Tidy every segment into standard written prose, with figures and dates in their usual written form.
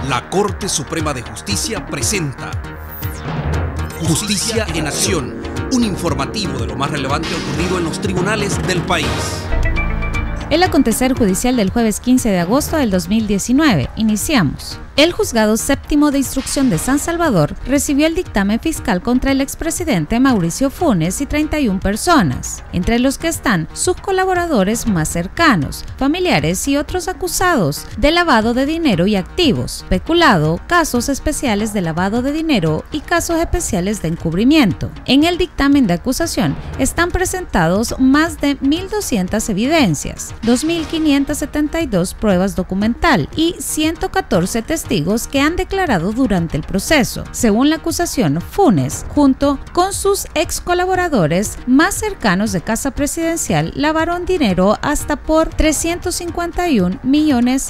La Corte Suprema de Justicia presenta Justicia en Acción, un informativo de lo más relevante ocurrido en los tribunales del país. El acontecer judicial del jueves 15 de agosto del 2019. Iniciamos. El Juzgado Séptimo de Instrucción de San Salvador recibió el dictamen fiscal contra el expresidente Mauricio Funes y 31 personas, entre los que están sus colaboradores más cercanos, familiares y otros acusados de lavado de dinero y activos, peculado, casos especiales de lavado de dinero y casos especiales de encubrimiento. En el dictamen de acusación están presentados más de 1.200 evidencias, 2.572 pruebas documental y 114 testigos que han declarado durante el proceso. Según la acusación, Funes, junto con sus ex colaboradores más cercanos de Casa Presidencial, lavaron dinero hasta por $351 millones.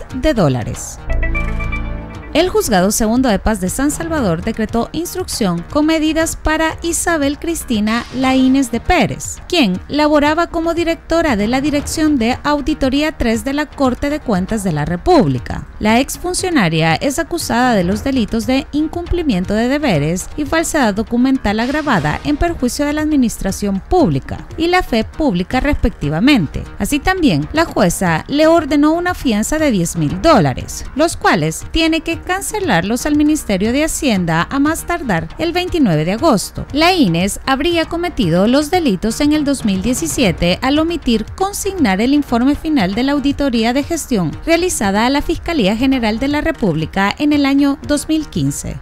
El Juzgado Segundo de Paz de San Salvador decretó instrucción con medidas para Isabel Cristina Laínez de Pérez, quien laboraba como directora de la Dirección de Auditoría 3 de la Corte de Cuentas de la República. La exfuncionaria es acusada de los delitos de incumplimiento de deberes y falsedad documental agravada en perjuicio de la administración pública y la fe pública respectivamente. Así también, la jueza le ordenó una fianza de $10.000, los cuales tiene que cancelarlos al Ministerio de Hacienda a más tardar el 29 de agosto. Laínez habría cometido los delitos en el 2017 al omitir consignar el informe final de la auditoría de gestión realizada a la Fiscalía General de la República en el año 2015.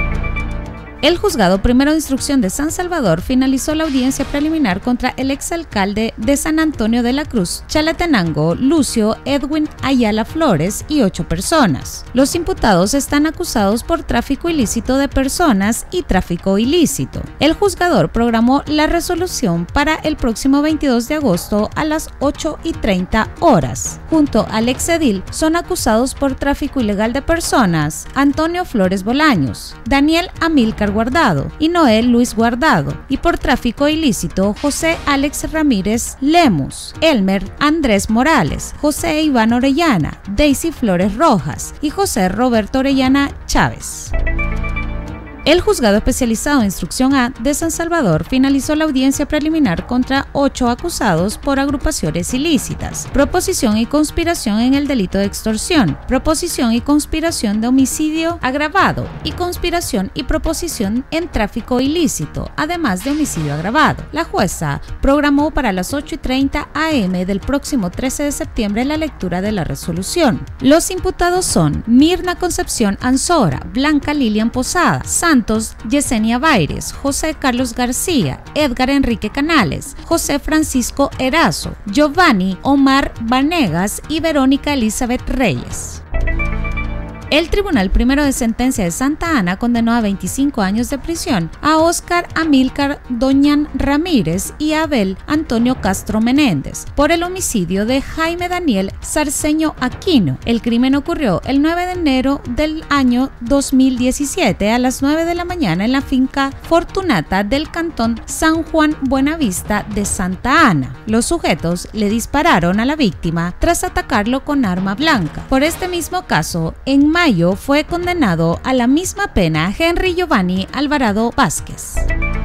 El Juzgado Primero de Instrucción de San Salvador finalizó la audiencia preliminar contra el exalcalde de San Antonio de la Cruz, Chalatenango, Lucio Edwin Ayala Flores y 8 personas. Los imputados están acusados por tráfico ilícito de personas y tráfico ilícito. El juzgador programó la resolución para el próximo 22 de agosto a las 8:30 horas. Junto al exedil son acusados por tráfico ilegal de personas Antonio Flores Bolaños, Daniel Amílcar Guardado y Noel Luis Guardado, y por tráfico ilícito José Alex Ramírez Lemus, Elmer Andrés Morales, José Iván Orellana, Daisy Flores Rojas y José Roberto Orellana Chávez. El Juzgado Especializado en Instrucción A de San Salvador finalizó la audiencia preliminar contra 8 acusados por agrupaciones ilícitas, proposición y conspiración en el delito de extorsión, proposición y conspiración de homicidio agravado y conspiración y proposición en tráfico ilícito, además de homicidio agravado. La jueza programó para las 8:30 am del próximo 13 de septiembre la lectura de la resolución. Los imputados son Mirna Concepción Anzora, Blanca Lilian Posada, Santos Yesenia Baires, José Carlos García, Edgar Enrique Canales, José Francisco Erazo, Giovanni Omar Vanegas y Verónica Elizabeth Reyes. El Tribunal Primero de Sentencia de Santa Ana condenó a 25 años de prisión a Óscar Amílcar Doñan Ramírez y a Abel Antonio Castro Menéndez por el homicidio de Jaime Daniel Sarceño Aquino. El crimen ocurrió el 9 de enero del año 2017 a las 9 de la mañana en la finca Fortunata del cantón San Juan Buenavista de Santa Ana. Los sujetos le dispararon a la víctima tras atacarlo con arma blanca. Por este mismo caso, en mayo fue condenado a la misma pena Henry Giovanni Alvarado Vázquez.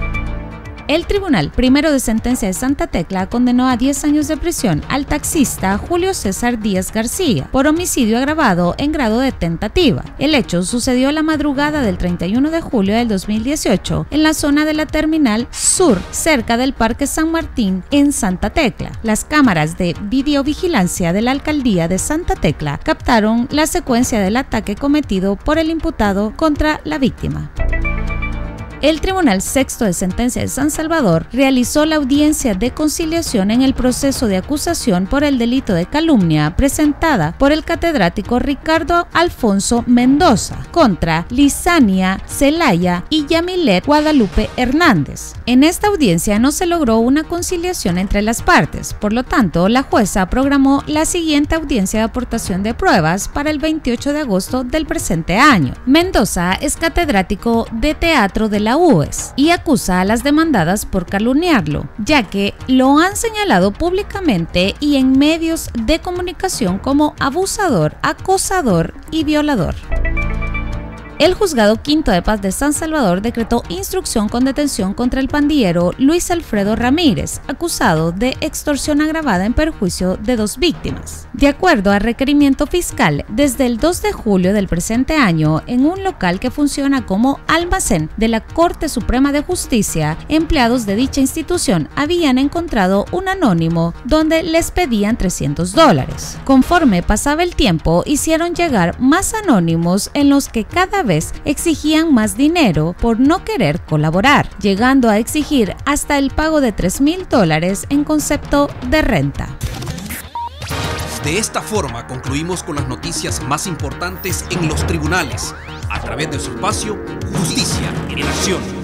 El Tribunal Primero de Sentencia de Santa Tecla condenó a 10 años de prisión al taxista Julio César Díaz García por homicidio agravado en grado de tentativa. El hecho sucedió la madrugada del 31 de julio del 2018 en la zona de la Terminal Sur, cerca del Parque San Martín en Santa Tecla. Las cámaras de videovigilancia de la Alcaldía de Santa Tecla captaron la secuencia del ataque cometido por el imputado contra la víctima. El Tribunal Sexto de Sentencia de San Salvador realizó la audiencia de conciliación en el proceso de acusación por el delito de calumnia presentada por el catedrático Ricardo Alfonso Mendoza contra Lisania Celaya y Yamilet Guadalupe Hernández. En esta audiencia no se logró una conciliación entre las partes, por lo tanto, la jueza programó la siguiente audiencia de aportación de pruebas para el 28 de agosto del presente año. Mendoza es catedrático de teatro de la UES y acusa a las demandadas por calumniarlo, ya que lo han señalado públicamente y en medios de comunicación como abusador, acosador y violador. El Juzgado Quinto de Paz de San Salvador decretó instrucción con detención contra el pandillero Luis Alfredo Ramírez, acusado de extorsión agravada en perjuicio de 2 víctimas. De acuerdo a requerimiento fiscal, desde el 2 de julio del presente año, en un local que funciona como almacén de la Corte Suprema de Justicia, empleados de dicha institución habían encontrado un anónimo donde les pedían $300. Conforme pasaba el tiempo, hicieron llegar más anónimos en los que cada vez exigían más dinero por no querer colaborar, llegando a exigir hasta el pago de $3,000 en concepto de renta. De esta forma concluimos con las noticias más importantes en los tribunales, a través de su espacio Justicia en Acción.